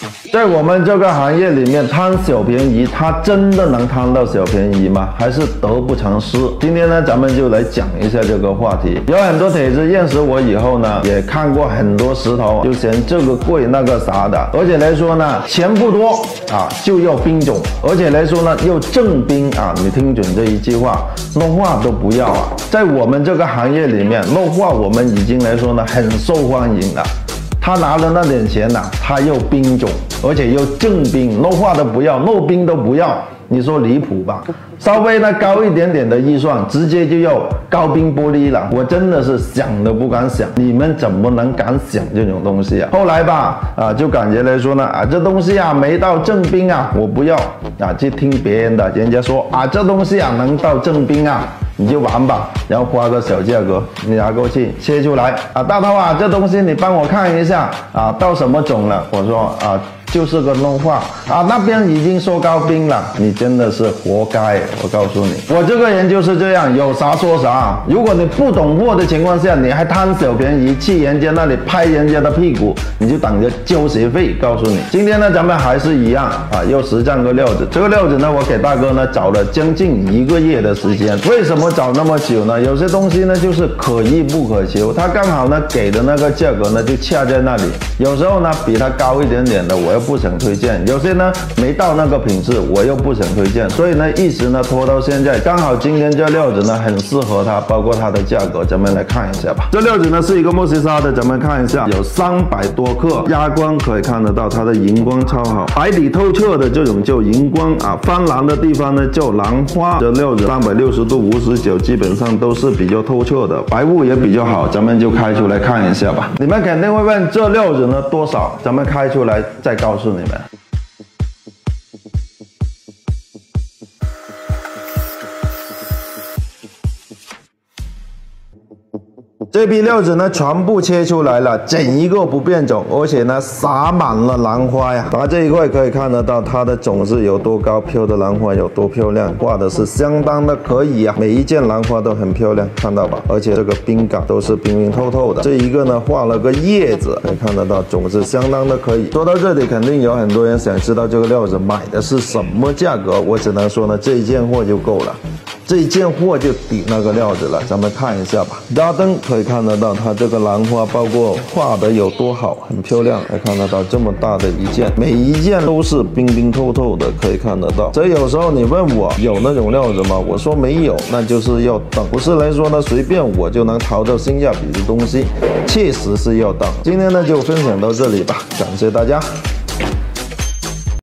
在我们这个行业里面贪小便宜，他真的能贪到小便宜吗？还是得不偿失？今天呢，咱们就来讲一下这个话题。有很多帖子认识我以后呢，也看过很多石头，就嫌这个贵那个啥的，而且来说呢，钱不多啊，就要兵种，而且来说呢，又正兵啊，你听准这一句话，弄画都不要啊。在我们这个行业里面，弄画我们已经来说呢，很受欢迎了。他拿了那点钱呐，他又兵种，而且又正兵，弄画都不要，弄兵都不要，你说离谱吧？稍微呢高一点点的预算，直接就要高冰玻璃了，我真的是想都不敢想，你们怎么能敢想这种东西啊？后来吧，就感觉来说呢，这东西啊没到正兵啊，我不要啊，去听别人的，人家说这东西啊能到正兵啊。你就玩吧，然后花个小价格，你拿过去切出来大头这东西你帮我看一下到什么种了？我说就是个弄画那边已经说高冰了，你真的是活该！我告诉你，我这个人就是这样，有啥说啥。如果你不懂货的情况下，你还贪小便宜，去人家那里拍人家的屁股，你就等着交学费。告诉你，今天呢，咱们还是一样又实战个料子。这个料子呢，我给大哥呢找了将近1个月的时间。为什么找那么久呢？有些东西呢就是可遇不可求，他刚好呢给的那个价格呢就掐在那里。有时候呢比他高一点点的，我又不想推荐，有些呢没到那个品质，我又不想推荐，所以呢一直呢拖到现在。刚好今天这料子呢很适合它，包括它的价格，咱们来看一下吧。这料子呢是一个墨西沙的，咱们看一下，有300多克，压光可以看得到它的荧光超好，白底透彻的这种叫荧光泛蓝的地方呢叫蓝花。这料子360度59，基本上都是比较透彻的，白雾也比较好，咱们就开出来看一下吧。你们肯定会问这料子呢多少，咱们开出来再告诉你们。这批料子呢全部切出来了，整一个不变种，而且呢撒满了兰花呀。这一块可以看得到它的种是有多高，飘的兰花有多漂亮，画的是相当的可以每一件兰花都很漂亮，看到吧？而且这个冰感都是冰冰透透的。这一个呢画了个叶子，可以看得到种子相当的可以。说到这里，肯定有很多人想知道这个料子买的是什么价格，我只能说呢这一件货就够了。这一件货就抵那个料子了，咱们看一下吧。拉灯可以看得到它这个兰花，包括画的有多好，很漂亮。可以看得到这么大的一件，每一件都是冰冰透透的，可以看得到。所以有时候你问我有那种料子吗？我说没有，那就是要等。不是来说呢，随便我就能淘到性价比的东西，确实是要等。今天呢就分享到这里吧，感谢大家。